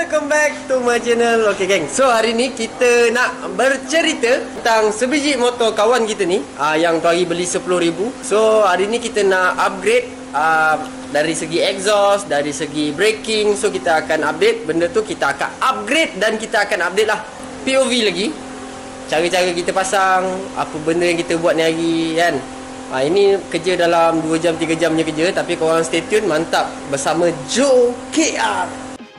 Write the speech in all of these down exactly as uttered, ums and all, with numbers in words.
welcome back to my channel. Okay geng, so hari ni kita nak bercerita tentang sebiji motor kawan kita ni uh, yang tu hari beli sepuluh ribu. So hari ni kita nak upgrade uh, dari segi exhaust, dari segi braking. So kita akan update benda tu, kita akan upgrade dan kita akan update lah P O V lagi, cara-cara kita pasang, apa benda yang kita buat ni hari kan. Ha, ini kerja dalam dua jam tiga jam punya kerja. Tapi korang stay tune, mantap, bersama Joe K R.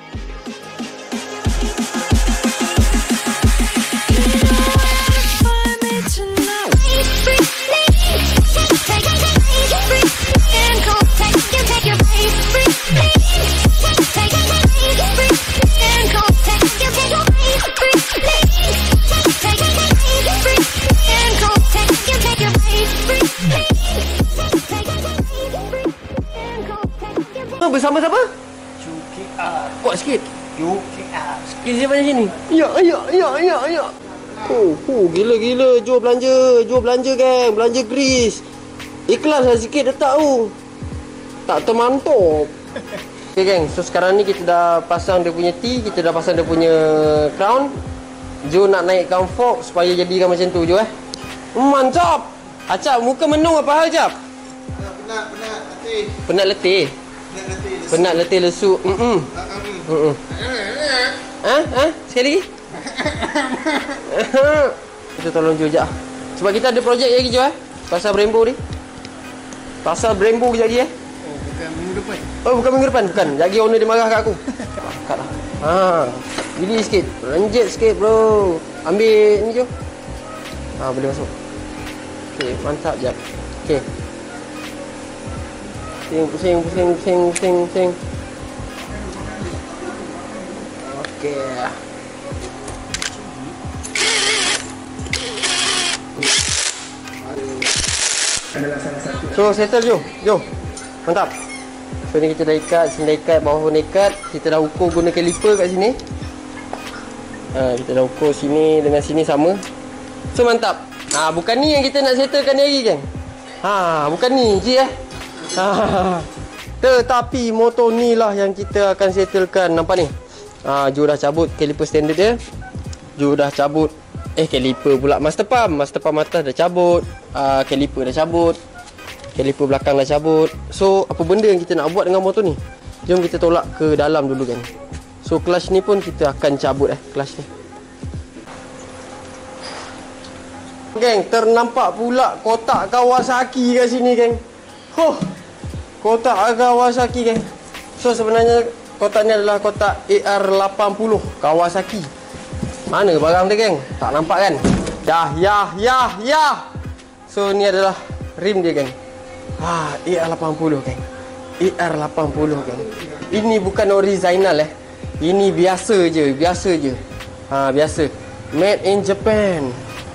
Bersama siapa? Joe K R. Kuat sikit. Joe K R. Sikit siapa macam ni? Ya, ya, ya, ya, ya. Oh, oh, gila, gila. Joe belanja. Joe belanja, geng. Belanja grease. Ikhlas lah sikit letak tu. Tak termantap. Okay, geng. So, sekarang ni kita dah pasang dia punya T. Kita dah pasang dia punya crown. Joe nak naikkan fork supaya jadikan macam tu, Joe eh. Mantap. Acap, muka menung apa hal, Acap? Penat, penat, letih. Penat letih? Penat letih lesu. Hmm. Hmm. Ha? Ha? Sekali lagi. Kita tolong Joe jap. Sebab kita ada projek lagi Joe eh. Pasal Brembo ni. Pasal Brembo kejap lagi eh. Oh, bukan minggu depan. Oh, bukan minggu depan. Bukan. Lagi owner dia marah kat aku. Kat lah. Ha. Gili sikit. Renjet sikit bro. Ambil ni Joe. Ha, boleh masuk. Okey, mantap jap. Okey. Pusing, pusing, pusing, pusing, pusing, pusing. Okey. So, settle Joe. Joe. Mantap. So, ni kita dah ikat. Sini dah ikat. Bawah pun ikat. Kita dah ukur guna caliper kat sini. Ha, kita dah ukur sini dengan sini sama. So, mantap. Ha, bukan ni yang kita nak settlekan ni lagi, geng. Ha, bukan ni. Ji eh. Ha, tetapi motor ni lah yang kita akan settlekan. Nampak ni ha, Joe dah cabut caliper standard dia. Joe dah cabut Eh caliper pula master pump. Master pump atas dah cabut, ha, caliper dah cabut, caliper belakang dah cabut. So apa benda yang kita nak buat dengan motor ni? Jom kita tolak ke dalam dulu kan. So clutch ni pun kita akan cabut eh clutch ni. Geng, ternampak pula kotak Kawasaki kat sini geng. Huh, kotak Kawasaki geng. So sebenarnya kotak ni adalah kotak A R lapan puluh Kawasaki. Mana barang dia geng? Tak nampak kan? Dah, ya, ya, ya. So ni adalah rim dia geng. Ha, A R lapan puluh geng. A R lapan puluh geng. Ini bukan original eh. Ini biasa je, biasa je. Ha, biasa. Made in Japan.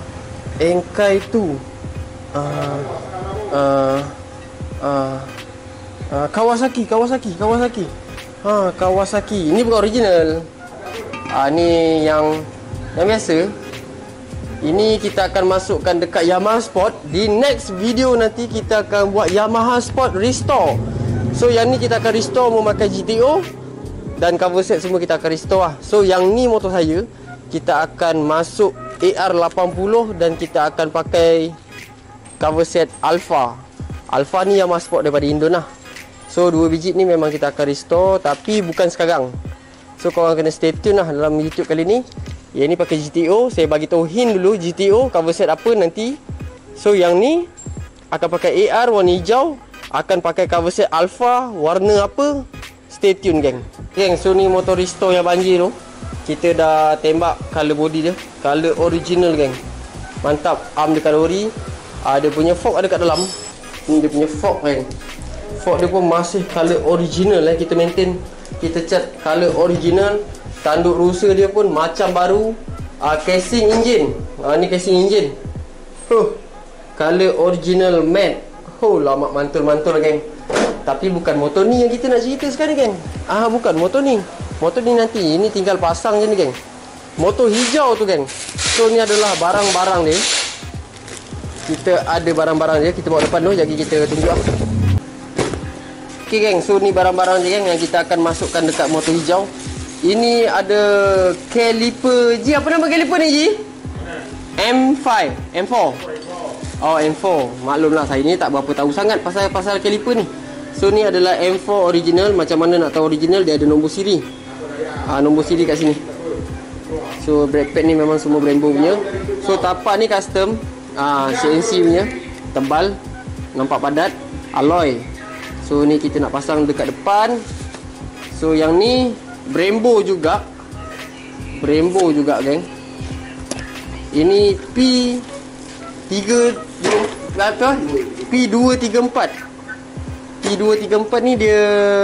Engkai tu. Ah, uh, uh, Uh, uh, Kawasaki, Kawasaki, Kawasaki. Ha, Kawasaki. Ini bukan original. Ah, uh, ni yang yang biasa. Ini kita akan masukkan dekat Yamaha Sport. Di next video nanti kita akan buat Yamaha Sport Restore. So yang ni kita akan restore memakai G T O dan cover set semua kita akan restore lah. So yang ni motor saya, kita akan masuk A R lapan puluh dan kita akan pakai cover set Alpha. Alpha ni Yamaha Sport daripada Indo lah. So dua biji ni memang kita akan restore, tapi bukan sekarang. So korang kena stay tune lah dalam YouTube kali ni. Yang ni pakai G T O. Saya bagi tahu hint dulu G T O cover set apa nanti. So yang ni akan pakai A R warna hijau, akan pakai cover set Alpha warna apa, stay tune geng. Geng, so ni motor restore yang banjir tu. Kita dah tembak color body dia, color original geng. Mantap. Arm dia color ori. Ada punya fork ada kat dalam. Ni dia punya fork kan. Fork dia pun masih color original eh. Kita maintain, kita cat color original. Tanduk rusa dia pun macam baru. uh, Casing engine, uh, ni casing engine. Huh, color original matte. Oh, lama mantul-mantul geng. Tapi bukan motor ni yang kita nak cerita sekarang geng. Ah, bukan motor ni. Motor ni nanti, ini tinggal pasang je ni geng. Motor hijau tu geng. So ni adalah barang-barang dia. Kita ada barang-barang dia. Kita bawa depan dulu. Jadi kita tunjuk lah. Ok geng. So ni barang-barang dia geng yang kita akan masukkan dekat motor hijau. Ini ada caliper. Ji, apa nama caliper ni, Ji? M five, M four. Oh, M four. Maklumlah saya ni tak berapa tahu sangat pasal pasal caliper ni. So ni adalah M four original. Macam mana nak tahu original? Dia ada nombor siri. Ah, nombor siri kat sini. So brake pad ni memang semua Brembo punya. So tapak ni custom. Ah, C N C punya. Tebal. Nampak padat. Alloy. So ni kita nak pasang dekat depan. So yang ni Brembo juga. Brembo juga, geng. Ini P tiga apa? P dua tiga empat. P dua tiga empat ni dia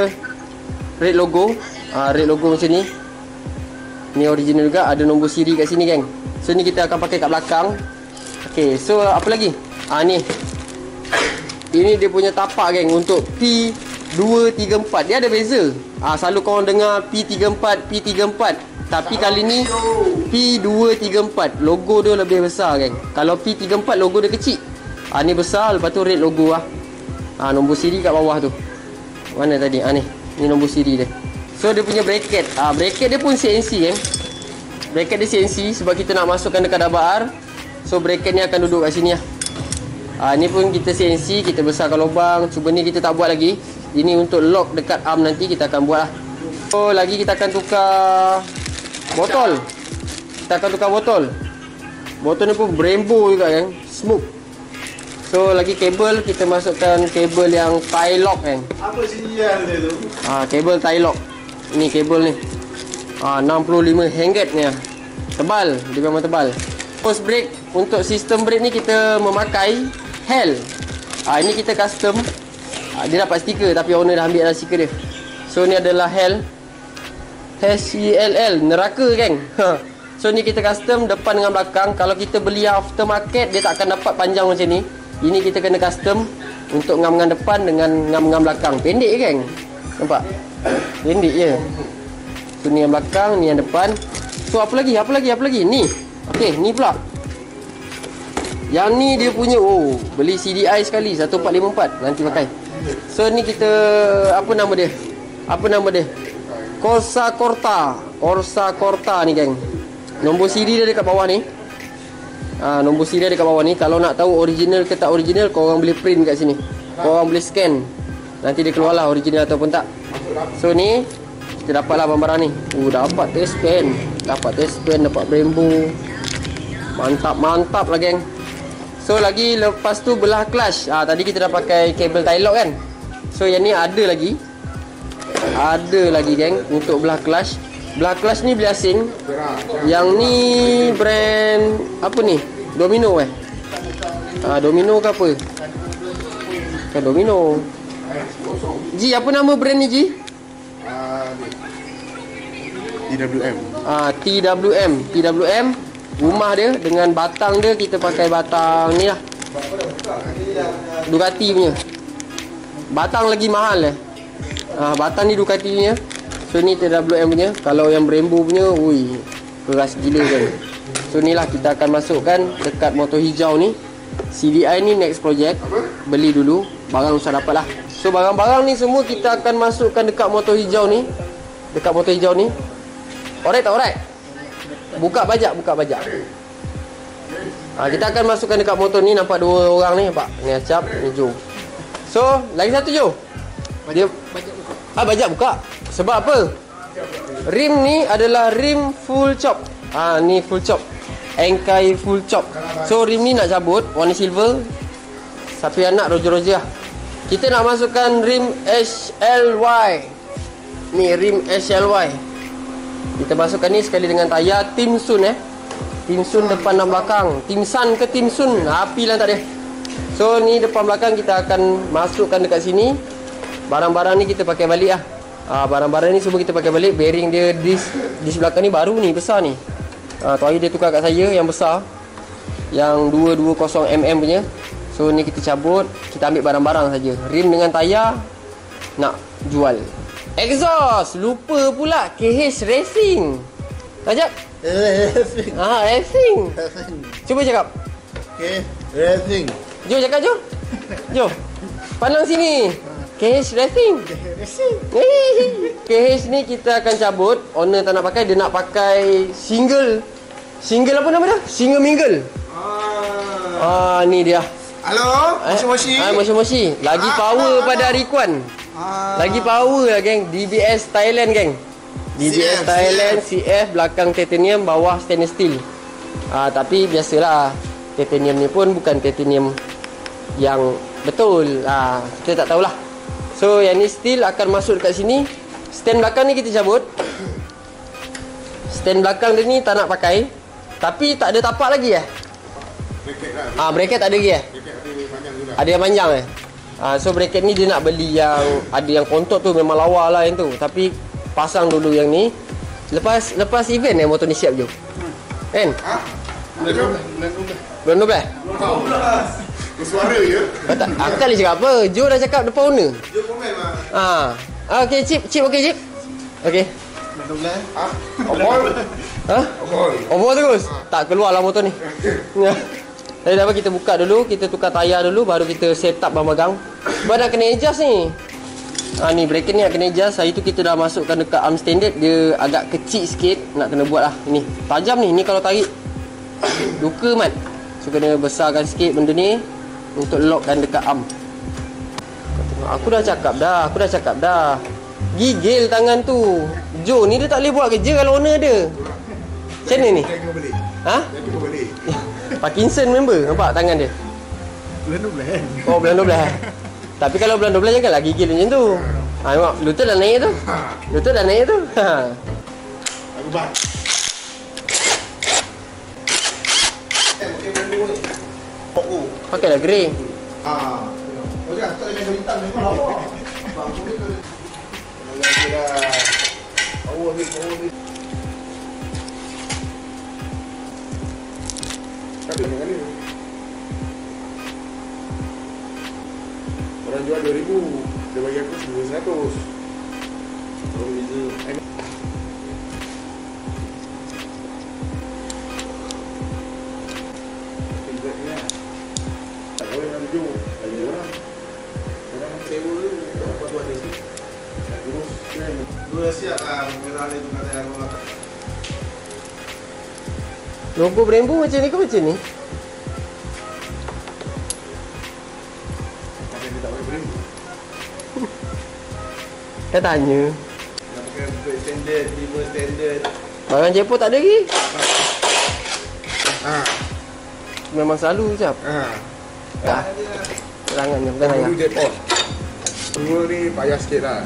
red logo. Ah, red logo macam ni. Ni original juga, ada nombor siri kat sini, geng. So ni kita akan pakai kat belakang. Okey, so apa lagi? Ah ni. Ini dia punya tapak, geng, untuk P dua tiga empat. Dia ada beza. Ah, selalu korang dengar P tiga empat, P tiga empat. Tapi kali ni P dua tiga empat. Logo dia lebih besar, geng. Kalau P tiga empat logo dia kecil. Ah, ni besar, lepas tu red logo lah. Ah, nombor siri kat bawah tu. Mana tadi? Ah ni. Ni nombor siri dia. So dia punya bracket. Ah, bracket dia pun C N C, geng. Bracket dia C N C sebab kita nak masukkan dekat dabar. So bracket ni akan duduk kat sini lah. Ah, ni pun kita C N C, kita besarkan lubang. Cuba ni kita tak buat lagi. Ini untuk lock dekat arm, nanti kita akan buat lah. So lagi kita akan tukar botol. Kita akan tukar botol. Botol ni pun Brembo juga, kan. Smooth. So lagi kabel, kita masukkan kabel yang tie lock, kan. Apa sinyal dia tu? Ah, kabel tie lock. Ni kabel ni. Ah, enam puluh lima hangget ni. Tebal, dia memang tebal. Post brake, untuk sistem brake ni kita memakai Hell. Ah, ini kita custom. Ah, dia dapat stiker tapi owner dah ambil dah stiker dia. So ni adalah Hell. H E L L, neraka, geng. So ni kita custom depan dengan belakang. Kalau kita beli aftermarket, dia tak akan dapat panjang macam ni. Ini kita kena custom untuk ngam-ngam depan dengan ngam-ngam belakang. Pendek, geng. Nampak? Pendek je. So ni yang belakang, ni yang depan. So apa lagi? Apa lagi? Apa lagi? Ni. Okey, ni pula. Yang ni dia punya, oh, beli C D I sekali satu empat lima empat nanti pakai. So ni kita, apa nama dia? Apa nama dia? Corsa Corta. Corsa Corta ni, geng. Nombor siri dia dekat bawah ni. Ah, nombor siri dia dekat bawah ni. Kalau nak tahu original ke tak original, kau orang boleh print kat sini. Kau orang boleh scan. Nanti dia keluarlah original ataupun tak. So ni kita dapatlah barang-barang ni. Oh, dapat test pen. Dapat test pen, dapat Brembo. Mantap-mantap lah, geng. So lagi lepas tu belah clutch. Ah, tadi kita dah pakai kabel tie lock, kan. So yang ni ada lagi. Ada lagi, geng, untuk belah clutch. Belah clutch ni beli asing. Yang ni brand apa ni? Domino, eh. Ah, Domino ke apa? Kan Domino. Ji, apa nama brand ni, Ji? T W M. Ah, T W M. T W M. Rumah dia dengan batang dia, kita pakai batang ni lah, Ducati punya. Batang lagi mahal, eh. Ah, batang ni Ducati punya. So ni T W M punya. Kalau yang Brembo punya, ui, keras gila, kan. So ni lah kita akan masukkan dekat motor hijau ni. C D I ni next project. Beli dulu, barang usah dapat lah. So barang-barang ni semua kita akan masukkan dekat motor hijau ni. Dekat motor hijau ni. Alright tak alright? Buka bajak, buka bajak. Ha, kita akan masukkan dekat motor ni. Nampak dua orang ni, nampak? Ni Acap, ni Jo. So, lagi satu Jo. Dia Bajak buka. Ah, bajak buka. Sebab apa? Rim ni adalah rim full chop. Ah, ni full chop. Engkai full chop. So rim ni nak cabut, warna silver. Siapa yang nak, roger-roger lah. Kita nak masukkan rim H L Y. Ni rim H L Y. Kita masukkan ni sekali dengan tayar Timsun, eh. Timsun depan dan belakang. Timsan ke Timsun, api lah tak dia. So ni depan belakang kita akan masukkan dekat sini. Barang-barang ni kita pakai balik lah. Ah, barang-barang ni semua kita pakai balik. Bearing dia disc, disc belakang ni baru ni, besar ni. Ah, tu hari dia tukar kat saya yang besar, yang dua ratus dua puluh milimeter punya. So ni kita cabut, kita ambil barang-barang saja. Rim dengan tayar nak jual. Exhaust, lupa pula, K H Racing. Ajak. Racing. Ah, Racing. Racing. Cuba cakap. Okay. Racing. Jo, cakap Jo. Jo. Pandang sini. K H Racing. K H ni kita akan cabut. Owner tak nak pakai, dia nak pakai single. Single apa nama dia? Single mingle. Ah, ah ni dia. Halo, moshi-moshi. Ah, moshi-moshi. Lagi ah, power ah, pada Rikuan. Ah. Lagi power lah, geng. D B S Thailand, geng. D B S C F, Thailand, C F. C F, belakang titanium, bawah stainless steel. Ah, tapi biasalah, titanium ni pun bukan titanium yang betul. Ah, kita tak tahulah. So, yang ni steel akan masuk dekat sini. Stand belakang ni kita cabut. Stand belakang dia ni tak nak pakai. Tapi tak ada tapak lagi eh? Bracket lah. Ah, bracket tak ada lagi eh? Bracket ada panjang juga. Ada yang panjang eh? Ah, so bracket ni dia nak beli yang ada yang kontot tu, memang lawa lah yang tu. Tapi pasang dulu yang ni. Lepas lepas event eh motor ni siap je. Kan? Ha? Bulan Bulan dua belas? dua belas. Bersuara je. Aku tak boleh cakap apa. Joe dah cakap depan owner. Joe komen lah. Ah. Ah, okey, Cip, Cip okey, Cip. Okey. Bulan dua belas. Ha? Obol. Ha? Obol. Obol terus? Tak keluar lah motor ni. Jadi apa, kita buka dulu, kita tukar tayar dulu, baru kita set up bahan bagang. Sebab nak kena adjust ni. Ha, ni bracket ni nak kena adjust. Hari tu kita dah masukkan dekat arm standard. Dia agak kecil sikit. Nak kena buat lah. Ni tajam ni. Ni kalau tarik duka mat. So kena besarkan sikit benda ni untuk lockkan dekat arm. Aku dah cakap dah. Aku dah cakap dah. Gigil tangan tu. Joe ni dia tak boleh buat kerja kalau owner ada. Macam mana ni? Ha? Parkinson member. Nampak tangan dia? Bulan dua belas. Oh, bulan dua belas. Tapi kalau bulan dua belas janganlah gigil macam tu. Ha, tengok. Lutut dah naik tu. Lutut dah naik tu. Ha. Aku bat. Pakailah grey. Ah. Oh, jangan. Tak ada hitam memang lawa. Bang, aku ni tu. Alhamdulillah. Power ni, power ni. Tapi dengan ni. Orang jual dua ribu. Dia bagi aku seribu seratus. Oh, beza. Tak boleh nak jujur. Bagi orang. Orang sewa tu. Apa tu ada sikit. Tak terus. Lu dah siap lah. Merah dia tu kata yang orang. Logo Brembo macam ni ke macam ni? Tapi dia tak boleh Brembo. Saya tanya. Nak pakai untuk standard, lima standard. Barang Jepun tak ada lagi. Ha. Memang selalu siap. Ha. Dah. Serangan je, bukan saya. Dulu Jepun. Semua ni payah sikit lah.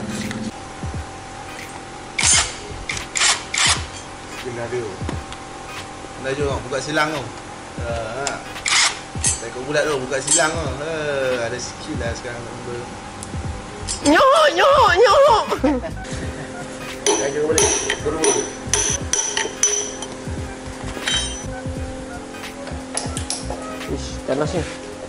Kena ada. Dah jom buka silang tu. Ha. Saya kau bulat tu buka silang tu. Ha, ada sikit lah sekarang number. Nyok, nyok, nyok. Jaga balik. Berdua. Ish, panas ni.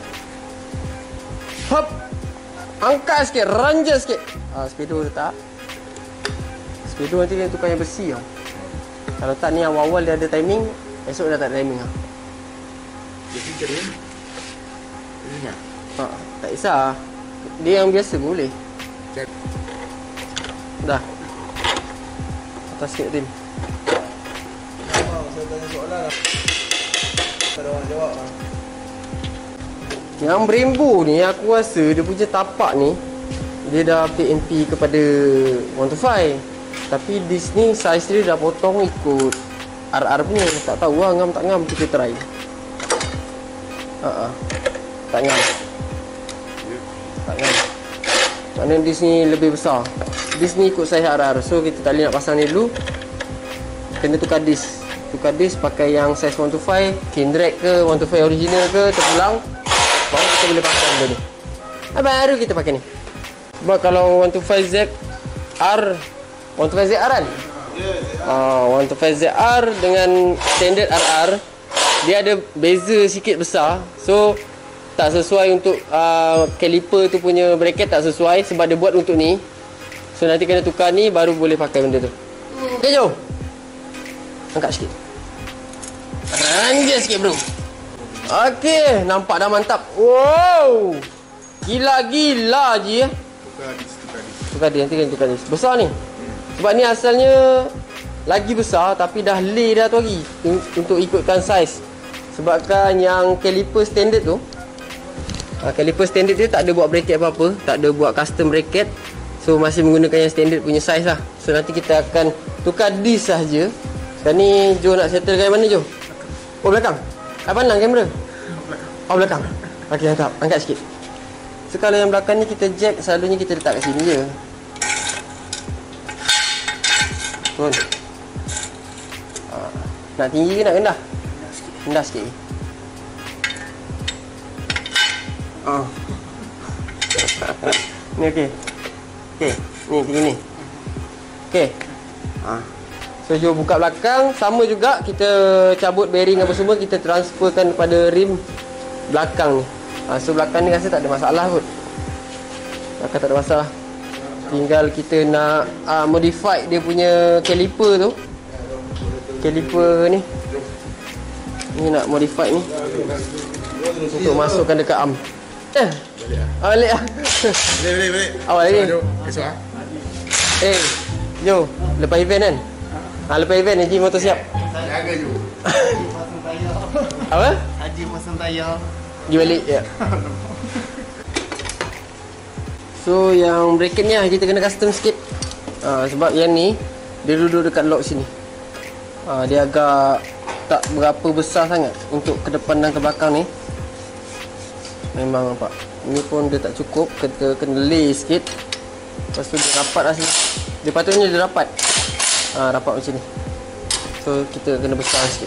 Hop. Angkat sikit, ranjat sikit. Ah, speedo letak. Speedo nanti dia tukar yang besi lah. Kalau tak ni awal-awal dia ada timing, esok dah tak ada timing lah. Jadi jadi. Ini nak. Ha, tak kisah. Dia yang biasa pun boleh. Cek. Dah. Atas sikit Tim. Oh, saya tanya soalan lah. Tak ada orang jawab lah. Yang Brembo ni aku rasa dia punya tapak ni dia dah P N P kepada one two five. Tapi disc ni saiz dia dah potong ikut R R punya. Tak tahu lah ngam tak ngam, kita try. Haa, tak ngam. Tak ngam. Maknanya disc ni lebih besar. Disc ni ikut saiz R R. So kita tak boleh nak pasang ni dulu. Kena tukar disc. Tukar disc pakai yang saiz one two five, Kindrag ke, one two five original ke, terpulang. Baru kita boleh pasang benda ni. Ah, baru kita pakai ni. Sebab kalau one two five Z R, one two five Z R kan? Ah, one two five Z R dengan standard R R, dia ada beza sikit besar. So tak sesuai untuk uh, caliper tu punya bracket, tak sesuai sebab dia buat untuk ni. So nanti kena tukar ni baru boleh pakai benda tu. Okay, jom. Angkat sikit. Ranjat sikit bro. Okay, nampak dah mantap. Wow, gila-gila je. Tukar dis, tukar dis. Tukar dis, nanti kan tukar dis. Besar ni. Sebab ni asalnya lagi besar tapi dah lay dah tu lagi untuk ikutkan saiz. Sebabkan yang caliper standard tu, ha, caliper standard tu tak ada buat bracket apa-apa, tak ada buat custom bracket. So masih menggunakan yang standard punya saiz lah. So nanti kita akan tukar dis sahaja. Sekarang ni Jo nak settle kat mana Jo? Oh belakang. Apa pandang kamera? Oh belakang. Okey mantap. Angkat sikit. So kalau yang belakang ni kita jack, selalunya kita letak kat sini je. Turun. Ha. Nak tinggi ke nak rendah? Rendah sikit. Oh. Ni okey. Okey, ni tinggi ni. Okey. Ha. So Jo buka belakang, sama juga kita cabut bearing apa semua, kita transferkan kepada rim belakang ni. Ha, so belakang ni rasa tak ada masalah kot. Belakang tak ada masalah. Tinggal kita nak uh, modify dia punya caliper tu. Caliper ni. Ni nak modify ni untuk masukkan dekat arm. Eh. Ah, balik ah. Boleh, boleh, boleh. Awal lagi. Esok ah. Eh, Jo, lepas event kan? Ha, lepas event Haji motor siap. Jaga je. Apa? Haji pasang tayar. Pergi balik ya. So yang bracket ni kita kena custom sikit. Ha, sebab yang ni dia duduk dekat lock sini. Ha, dia agak tak berapa besar sangat untuk ke depan dan ke belakang ni. Memang nampak. Ini pun dia tak cukup, kita kena lay sikit. Lepas tu dia rapat lah sini. Dia patutnya dia rapat. Ha, rapat macam ni. So kita kena besar sikit.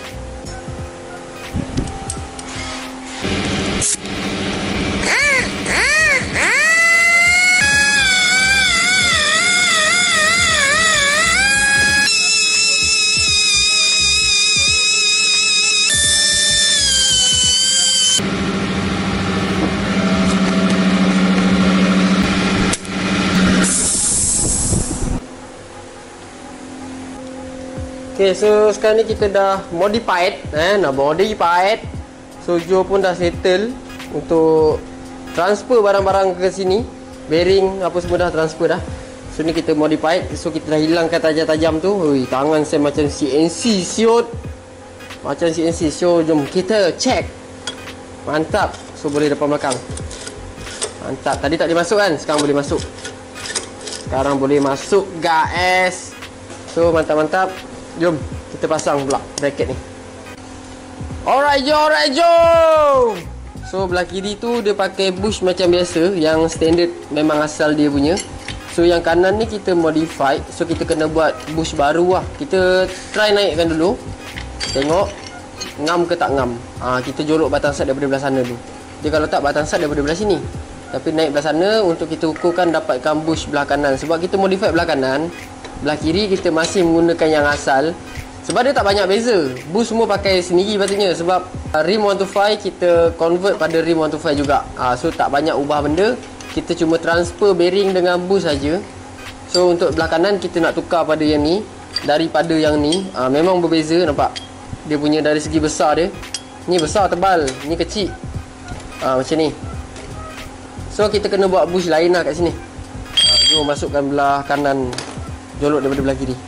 Okay, so sekarang ni kita dah modified, eh, dah modified. So Jo pun dah settle untuk transfer barang-barang ke sini. Bearing apa semua dah transfer dah. So ni kita modified. So kita dah hilangkan tajam-tajam tu. Ui, tangan saya macam C N C siot. Macam C N C. So jom kita check. Mantap. So boleh depan belakang. Mantap. Tadi tak boleh masuk kan? Sekarang boleh masuk. Sekarang boleh masuk guys. So mantap-mantap. Jom kita pasang pula bracket ni. Alright Jo, alright Jo. So belah kiri tu dia pakai bush macam biasa, yang standard memang asal dia punya. So yang kanan ni kita modify. So kita kena buat bush baru lah. Kita try naikkan dulu. Tengok ngam ke tak ngam. ha, Kita jorok batang sat daripada belah sana dulu. Dia kalau tak batang sat daripada belah sini. Tapi naik belah sana untuk kita ukurkan dapatkan bush belah kanan. Sebab kita modify belah kanan, belah kiri kita masih menggunakan yang asal. Sebab dia tak banyak beza. Bush semua pakai sendiri patutnya. Sebab uh, rim one twenty-five kita convert pada rim one twenty-five juga. uh, So tak banyak ubah benda. Kita cuma transfer bearing dengan bush saja. So untuk belah kanan kita nak tukar pada yang ni daripada yang ni. uh, Memang berbeza, nampak? Dia punya dari segi besar dia. Ni besar tebal, ni kecil. uh, Macam ni. So kita kena buat bush lain lah kat sini. uh, Jom masukkan belah kanan, jolok daripada belah kiri.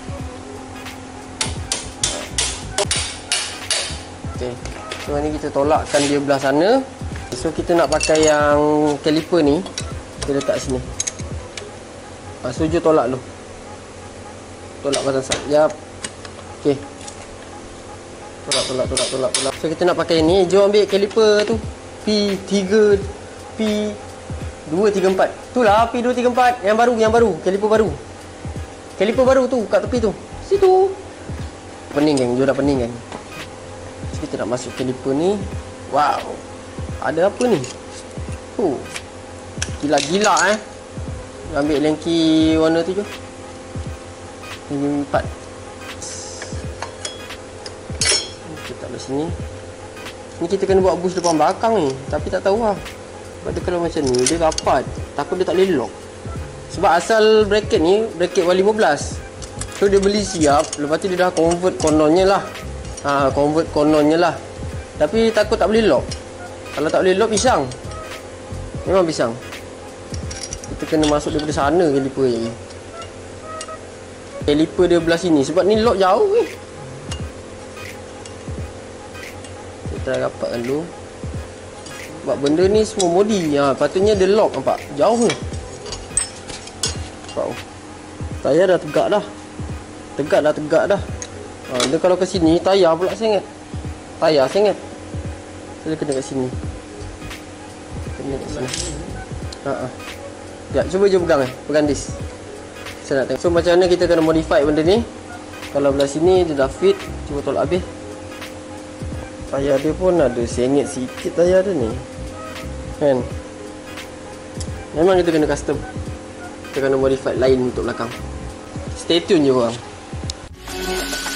Okay. So ni kita tolakkan dia belah sana. So kita nak pakai yang caliper ni, kita letak sini. ha, So Jo tolak dulu. Tolak batang sat. Yap. Okay. Tolak, tolak, tolak, tolak, tolak. So kita nak pakai ni. Jo ambil caliper tu P tiga P dua tiga empat. Tu lah P dua tiga empat. Yang baru, yang baru, caliper baru. Caliper baru tu kat tepi tu. Situ. Pening kan, Jo dah pening kan. So, kita nak masuk caliper ni. Wow. Ada apa ni? Tu. Gila-gila eh. Ambil lengki warna tu je. Lengki empat. Kita taruh sini. Ni kita kena buat bush depan belakang ni. Tapi tak tahu lah. Sebab dia kalau macam ni dia rapat. Takut dia tak boleh lock. Sebab asal bracket ni bracket Y lima belas. So dia beli siap. Lepas tu dia dah convert kononnya lah. Ha, convert kononnya lah. Tapi takut tak boleh lock. Kalau tak boleh lock pisang. Memang pisang. Kita kena masuk daripada sana kaliper je. Kaliper dia belah sini sebab ni lock jauh ni. Kita rapat dulu. Sebab benda ni semua modi. Ha, patutnya dia lock nampak. Jauh ni. Nampak. Tayar dah tegak dah. Tegak dah tegak dah. Ha, dia kalau ke sini tayar pula sangat. Tayar sangat. Saya kena kat sini. Kena kat sini. Ha ah. Sekejap, cuba je pegang eh. Pegang disk. Saya nak tengok. So macam mana kita kena modify benda ni. Kalau belah sini dia dah fit. Cuba tolak habis. Tayar dia pun ada sengit sikit tayar dia ni. Kan? Memang kita kena custom. Kita kena modify lain untuk belakang. Stay tune je korang.